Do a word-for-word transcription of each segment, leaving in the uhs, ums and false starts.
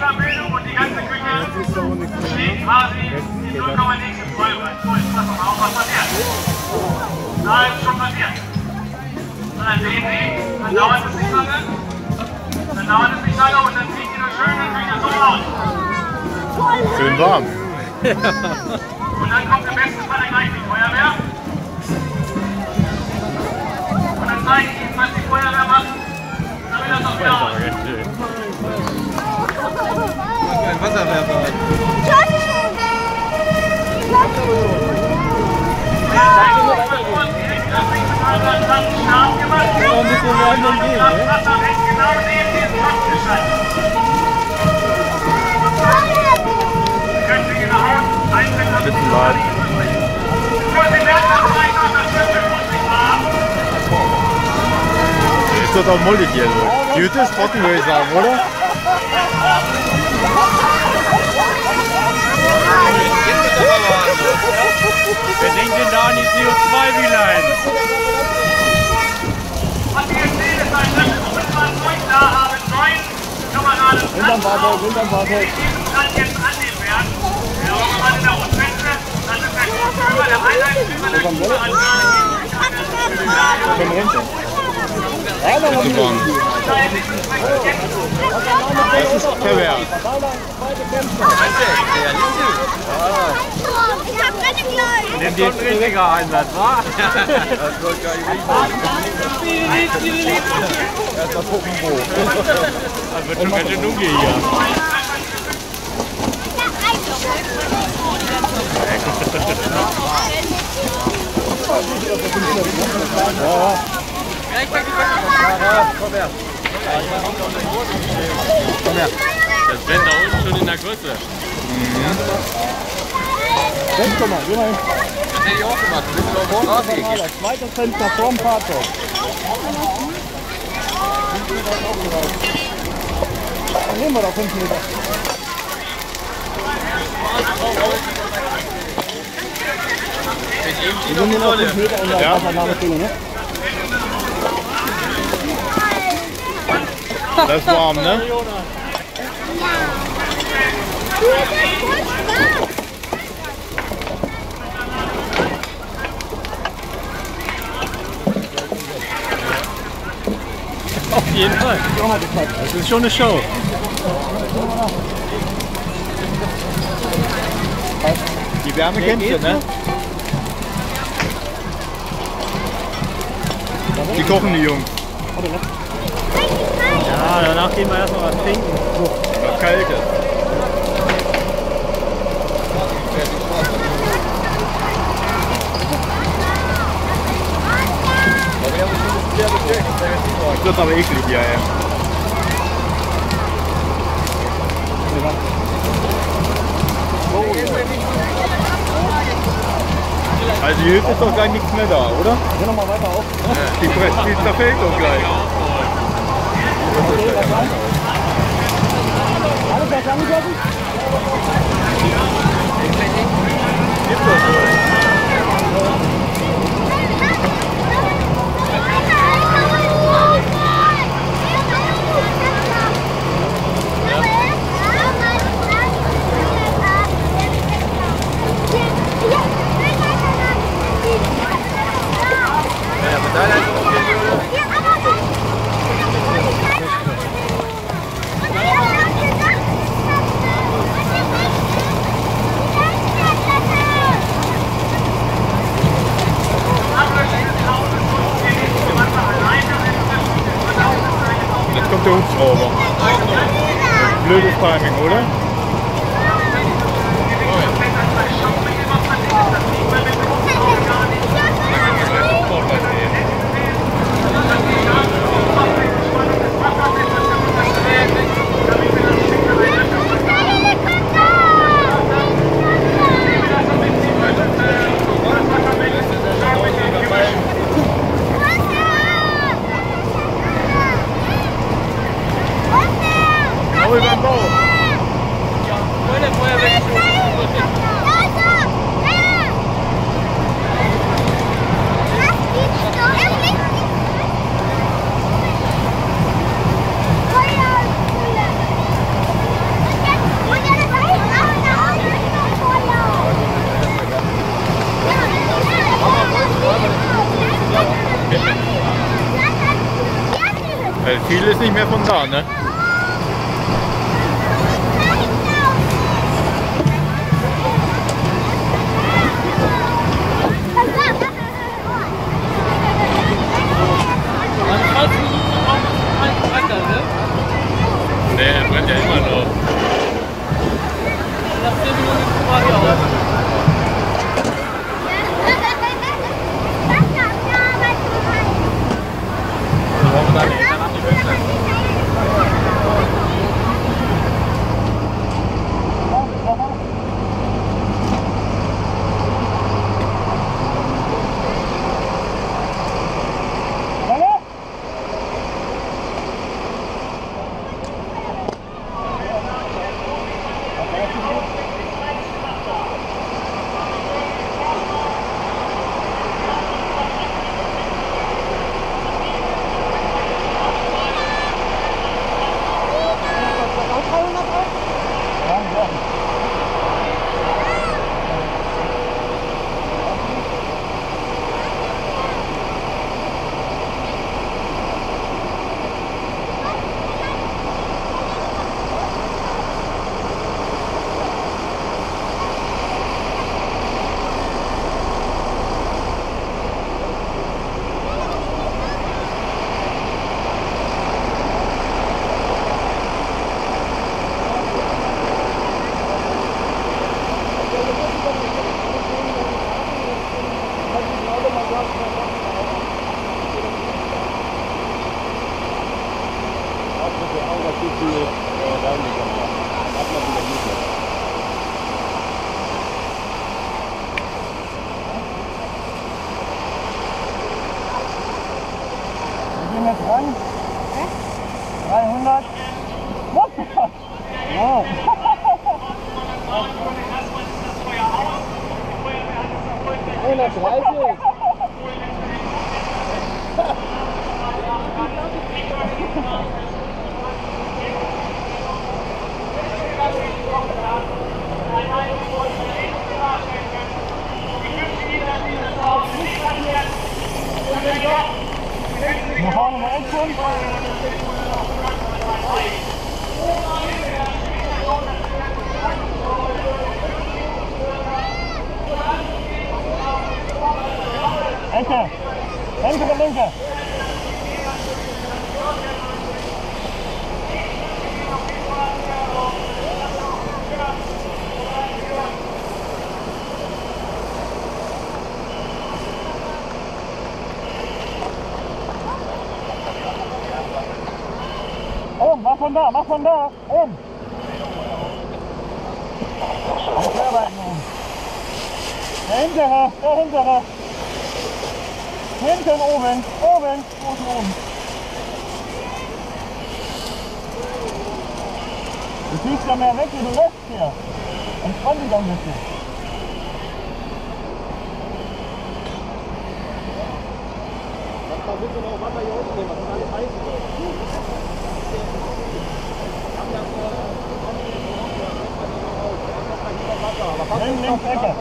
Wasserbildung und die ganze Küche steht quasi in null Komma nichts im Feuerwehr. So, jetzt passen wir mal auf, was passiert. Da ist schon passiert. Und dann sehen Sie, dann dauert es nicht lange. Dann dauert es nicht lange und dann sieht die nur schön in der Küche so aus. Schön warm. Und dann kommt im besten Fall gleich die Feuerwehr. Und dann zeige ich Ihnen, was die Feuerwehr macht. Dann wird das auch wieder aus. Ein Wasserwerfer. Bisschen leid. Jetzt wird auch mollig hier so. Die Hütte ist trocken, würde ich sagen, oder? Wer denkt denn da an die C O zwei Bilanz? Was wir jetzt sehen, ist ein Fahrzeug da haben neun Kameraden. Hinterm Fahrzeug, hinterm Fahrzeug. Die diesen Strand jetzt annehmen werden. Der Autobahn in der Rundweste, das ist der Grundführer, der Einheitsführer der Grundanlage. Komm runter. Ja, noch Das ist warm. Das ist Keller. Ich hab keine Kleine. Nimm dir ein richtiger Einsatz, wa? Das wird gar nicht erstmal gucken, wo. Das wird schon ganz schön dunkel hier. Ja, ja, komm her. Komm her. Das brennt da unten schon in der Größe. Jetzt komm mal, geh mal hin. Das hätte ich auch gemacht. Du bist doch auf Straße gekippt. Zweites Fenster vorm Fahrzeug. Dann nehmen wir da fünf Meter. Wir sind hier noch fünf Meter in der Ja. Wassernahmestelle, ne? Das ist warm, ne? Auf jeden Fall. Das ist schon eine Show. Die Wärme kennst du, ne? Die kochen die Jungs. Ja, danach gehen wir erstmal was trinken. Noch kalte. Das wird aber eklig, ja, ja. Also hier ist doch gleich nichts mehr da, oder? Geh noch mal weiter auf. Die Presse, die zerfällt doch gleich. Alles was angeschlossen? Gibt doch schon. Jetzt kommt der Hubschrauber. Blödes Timing, oder? Hau über den Bauch. Viel ist nicht mehr von da, ne? Ne, er brennt ja immer noch. dreihundert. Wow. hundertdreißig. Wir fahren mal Endpunkt. Ecke. Hintere Linke. Oben, mach von da, mach von da, oben. Nicht arbeiten oben. Der hintere, der hintere. Hinten oben, oben, oben, oben. Du ziehst ja mehr weg, wie du lässt hier. Entspann dich ein bisschen. Da bitte noch Wasser hier unten nehmen, das ist alles heiß. Links, links, Ecke.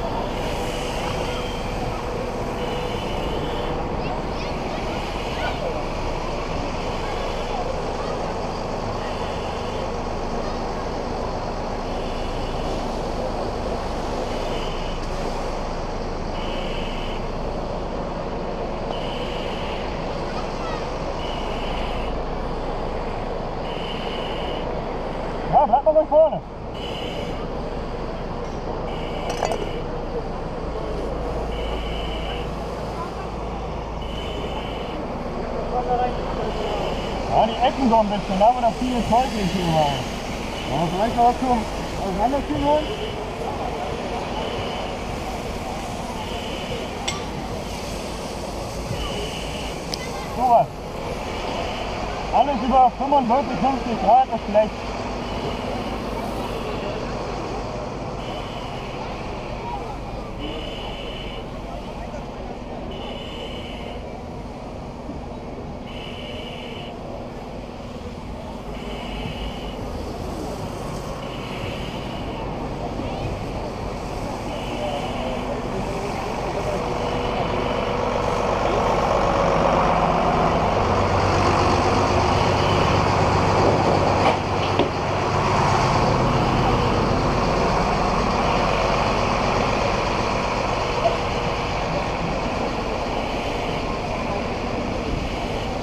Ja, bleib mal ruhig vorne. Ja, die Ecken so ein bisschen, da haben wir noch viele Zeug nicht überall. Ja, vielleicht noch was zum Auseinanderziehen holen? So was. Alles über fünfundvierzig, fünfzig Grad ist schlecht.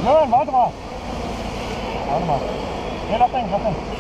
Jürgen, warte mal. Warte mal. Nee, lass den, lass den.